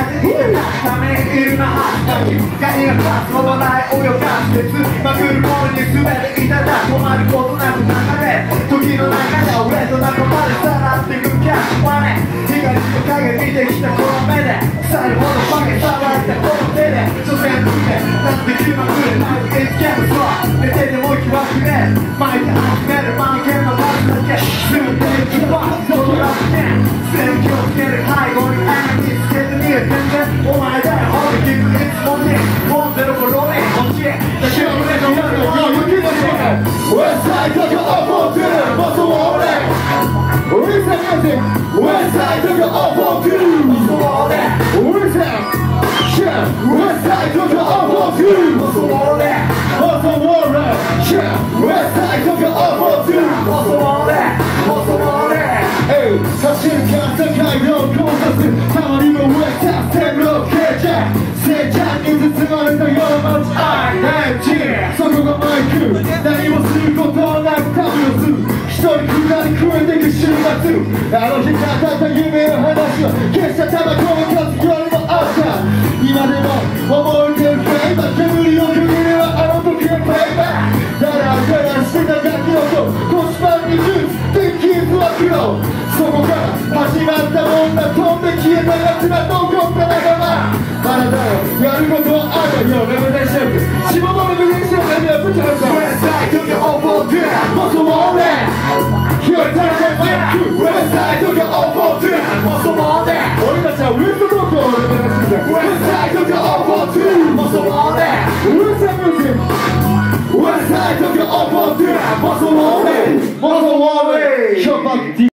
風にいたためにいるなはずだ君が逃がす飛ばない泳がす鉄まくるものに全ていただ止まることなく流れ時の中で俺と仲間でさらっていくキャッシュマネー光と影見てきたこの目で腐るほどバケさばいたこの手で所詮の船だって気まぐれなんていつけもそう寝てても気はくれ巻いて集める満見の数だけ全ていくバードドラッケン全気をつける背後に穴につけてみる全然お前だよほんで聞くいつもにポンゼロコロネ欲しいだけを俺の夜の雪の中Westside took it off on two, muscle all that. Where's that music? Westside took it off on two, muscle all that. Where's that? Yeah. Westside took it off on two, muscle all that. Muscle all that. Yeah. Westside took it off on two, muscle all that. Muscle all that. Hey, 走るか世界の考察。たまにも Westside 線路形状。成長に包まれたような街 IMG そこがマイク何もすることなく旅をする一人二人食えてく週末あの日語った夢の話を消したタバコの数よりもあった今でも覚えてるフレーバー煙を区切るはあの時のフレーバーダラダラしてた楽器音腰パンにジュース電気図は黒そこから始まったもんだ飛んで消えたやつら残った仲間まだだよやることはあるよレベルシェフ仕事のレベルシェフレベルぶち抜く Westside took it all for two もっとも俺日和たらないマイク Westside took it all for two もっとも俺俺たちはウエストトークをレベルする Westside took it all for two もっとも俺 Westside music Westside took it all for two もっとも俺もっとも俺